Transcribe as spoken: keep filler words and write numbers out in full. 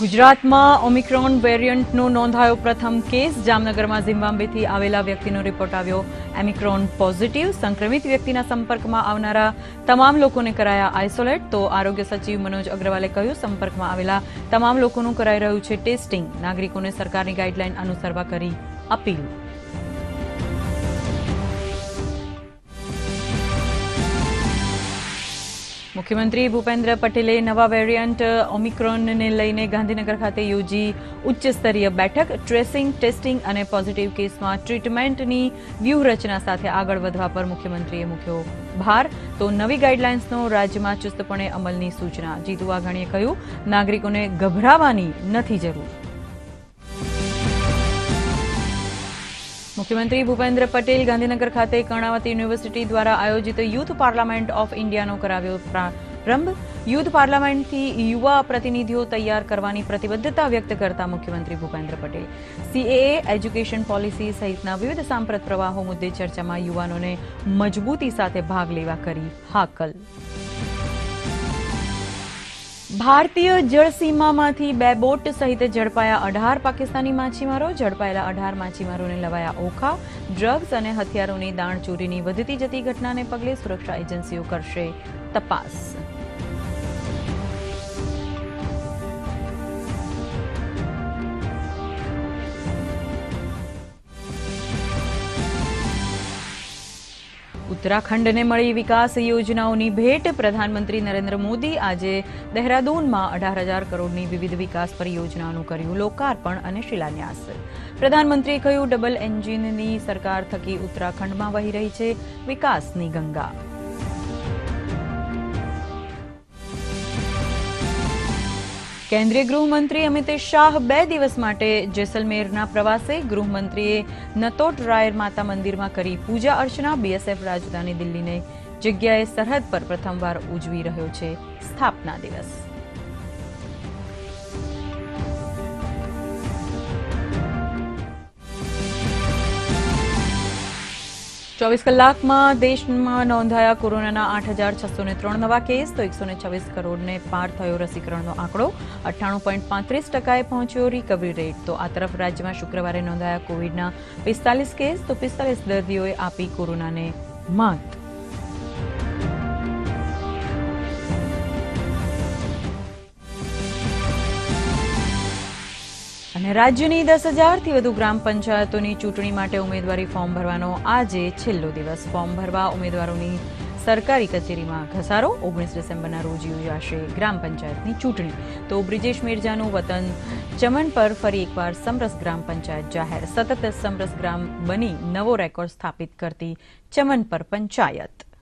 ગુજરાતમાં ઓમિક્રોન વેરિયન્ટનો નોંધાયો પ્રથમ કેસ. જામનગરમાં ઝિમ્બાબ્વેથી આવેલા વ્યક્તિનો રિપોર્ટ આવ્યો ઓમિક્રોન પોઝિટિવ. સંક્રમિત વ્યક્તિના સંપર્કમાં આવનારા તમામ લોકોને કરાયા આઇસોલેટ. તો આરોગ્ય સચિવ મનોજ અગ્રવાલે કહ્યું, સંપર્કમાં આવેલા તમામ લોકોનું કરાઈ રહ્યું છે ટેસ્ટિંગ. નાગરિકોને સરકારની ગાઈડલાઈન અનુસરવા કરી અપીલ. મુખ્યમંત્રી ભૂપેન્દ્ર પટેલે નવા વેરિયન્ટ ઓમિક્રોનને લઈને ગાંધીનગર ખાતે યોજી ઉચ્ચ સ્તરીય બેઠક. ટ્રેસિંગ, ટેસ્ટિંગ અને પોઝિટિવ કેસમાં ટ્રીટમેન્ટની વ્યૂહરચના સાથે આગળ વધવા પર મુખ્યમંત્રીએ મૂક્યો ભાર. તો નવી ગાઈડલાઇન્સનો રાજ્યમાં ચુસ્તપણે અમલની સૂચના. જીતુ વાઘાણીએ કહ્યું, નાગરિકોને ગભરાવાની નથી જરૂર. મુખ્યમંત્રી ભૂપેન્દ્ર પટેલ ગાંધીનગર ખાતે કર્ણાવતી યુનિવર્સિટી દ્વારા આયોજિત યુથ પાર્લામેન્ટ ઓફ ઇન્ડિયાનો કરાવ્યો પ્રારંભ. યુથ પાર્લામેન્ટથી યુવા પ્રતિનિધિઓ તૈયાર કરવાની પ્રતિબદ્ધતા વ્યક્ત કરતા મુખ્યમંત્રી Bhupendra Patel CAA, education policy સહિતના વિવિધ સાંપ્રત પ્રવાહો મુદ્દે ચર્ચામાં યુવાનોને મજબૂતી સાથે ભાગ લેવા કરી હાકલ. ભારતીય જળસીમામાંથી બે બોટ સહિત ઝડપાયા અઢાર પાકિસ્તાની માછીમારો. ઝડપાયેલા અઢાર માછીમારોને લવાયા ઓખા. ડ્રગ્સ અને હથિયારોની દાણચોરીની વધતી જતી ઘટનાને પગલે સુરક્ષા એજન્સીઓ કરશે તપાસ. ઉત્તરાખંડને મળી વિકાસ યોજનાઓની ભેટ. પ્રધાનમંત્રી નરેન્દ્ર મોદી આજે દહેરાદૂનમાં અઢાર હજાર કરોડની વિવિધ વિકાસ પરિયોજનાઓનું કર્યું લોકાર્પણ અને શિલાન્યાસ. પ્રધાનમંત્રીએ કહ્યું, ડબલ એન્જિનની સરકાર થકી ઉત્તરાખંડમાં વહી રહી છે વિકાસની ગંગા. કેન્દ્રીય ગૃહમંત્રી અમિત શાહ બે દિવસ માટે જેસલમેરના પ્રવાસે. ગૃહમંત્રીએ નતોટ રાયર માતા મંદિરમાં કરી પૂજા અર્ચના. બીએસએફ રાજધાની દિલ્હીની જગ્યાએ સરહદ પર પ્રથમવાર ઉજવી રહ્યો છે સ્થાપના દિવસ. ચોવીસ કલાકમાં દેશમાં નોંધાયા કોરોનાના આઠ હજાર છસો ને ત્રણ નવા કેસ. તો એકસો ને છવ્વીસ કરોડને પાર થયો રસીકરણનો આંકડો. અઠ્ઠાણું પોઈન્ટ પાંત્રીસ ટકાએ પહોંચ્યો રિકવરી રેટ. તો આ તરફ રાજ્યમાં શુક્રવારે નોંધાયા કોવિડના પિસ્તાલીસ કેસ. તો પિસ્તાલીસ દર્દીઓએ આપી કોરોનાને માત. અને રાજ્યની દસ હજારથી વધુ ગ્રામ પંચાયતોની ચૂંટણી માટે ઉમેદવારી ફોર્મ ભરવાનો આજે છેલ્લો દિવસ. ફોર્મ ભરવા ઉમેદવારોની સરકારી કચેરીમાં ઘસારો. ઓગણીસ ડિસેમ્બરના રોજ યોજાશે ગ્રામ પંચાયતની ચૂંટણી. તો બ્રિજેશ મિર્જાનું વતન ચમન પર ફરી એકવાર સમરસ ગ્રામ પંચાયત જાહેર. સતત સમરસ ગ્રામ બની નવો રેકોર્ડ સ્થાપિત કરતી ચમન પર પંચાયત.